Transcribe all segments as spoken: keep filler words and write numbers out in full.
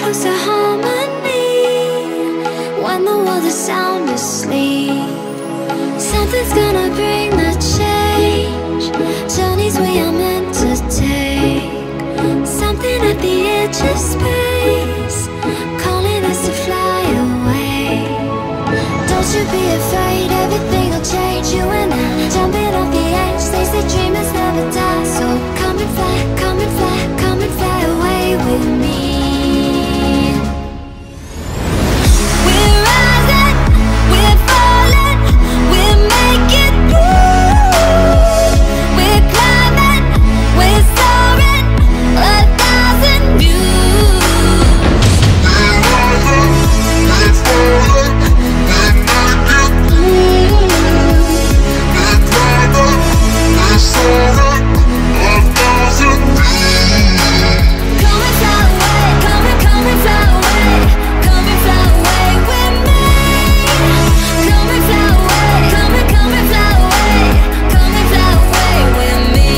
close to harmony when the world is sound asleep. Something's gonna bring the change, journeys we are meant to take. Something at the edge of space, calling us to fly away. Don't you be afraid, everything will change. You and I, jumping off the edge. They say dreamers never die, so come and fly, come and fly, come and fly away with me. We're rising, we're falling, we're making through. We're climbing, we're soaring, a thousand views. We're rising, we're falling, we're making through. We're climbing, we're soaring, a thousand views. Come and fly away, come and come and fly away, come and fly away with me. Come and fly away, come and come and fly away, come and fly away with me.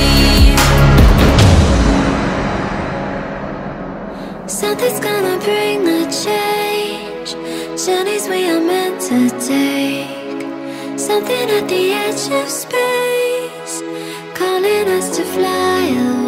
Something's gonna bring the change, journeys we are meant to take. Something at the edge of space, calling us to fly away.